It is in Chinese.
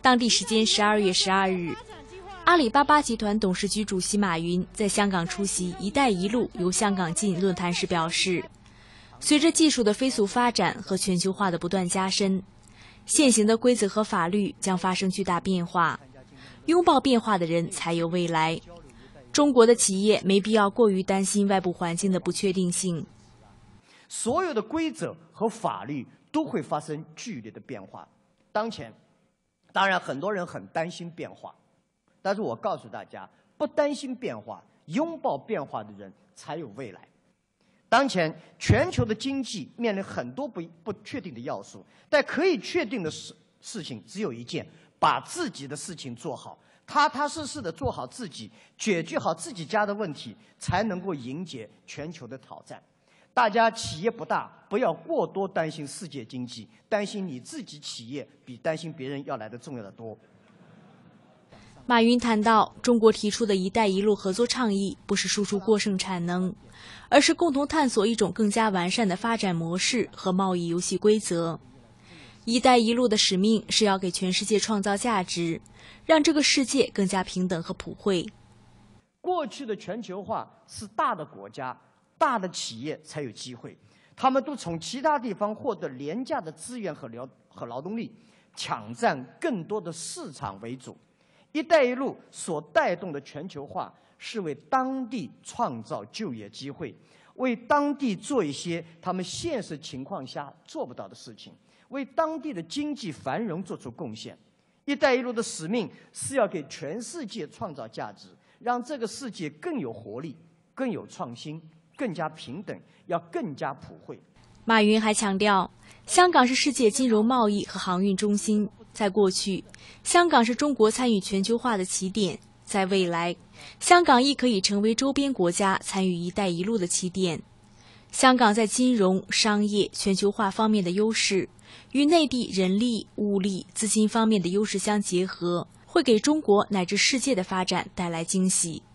当地时间12月12日，阿里巴巴集团董事局主席马云在香港出席“一带一路由香港进”论坛时表示，随着技术的飞速发展和全球化的不断加深，现行的规则和法律将发生巨大变化。拥抱变化的人才有未来。中国的企业没必要过于担心外部环境的不确定性。 所有的规则和法律都会发生剧烈的变化。当前，当然很多人很担心变化，但是我告诉大家，不担心变化，拥抱变化的人才有未来。当前全球的经济面临很多不确定的要素，但可以确定的事情只有一件：把自己的事情做好，踏踏实实的做好自己，解决好自己家的问题，才能够迎接全球的挑战。大家企业不大，不要过多担心世界经济，担心你自己企业比担心别人要来的重要的多。 马云谈到，中国提出的一带一路合作倡议不是输出过剩产能，而是共同探索一种更加完善的发展模式和贸易游戏规则。一带一路的使命是要给全世界创造价值，让这个世界更加平等和普惠。 过去的全球化是大的国家、大的企业才有机会，他们都从其他地方获得廉价的资源和劳动力，抢占更多的市场为主。一带一路所带动的全球化是为当地创造就业机会，为当地做一些他们现实情况下做不到的事情，为当地的经济繁荣做出贡献。一带一路的使命是要给全世界创造价值，让这个世界更有活力、更有创新、更加平等，要更加普惠。 马云还强调，香港是世界金融贸易和航运中心。在过去，香港是中国参与全球化的起点；在未来，香港亦可以成为周边国家参与“一带一路”的起点。香港在金融、商业、全球化方面的优势，与内地人力、物力、资金方面的优势相结合，会给中国乃至世界的发展带来惊喜。